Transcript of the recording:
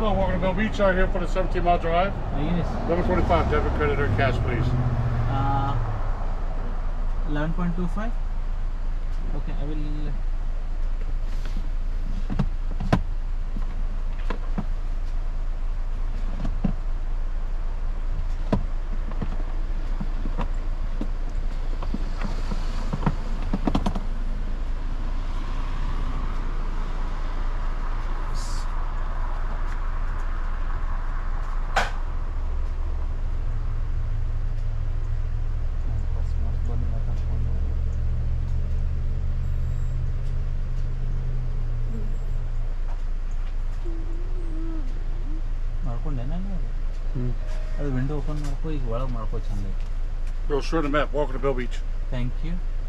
Hello, welcome to Bill Beach. Out here for the 17-mile drive. Yes. Number 25, debit, credit, or cash, please. 11.25. Okay, I will. ಅದು window open ಮಾಡ್ಕೋ ಈಗ ಒಳಗೆ ಮಾಡ್ಕೋ ಚಂದ. Go straight to the map. Welcome to Bill Beach. Thank you.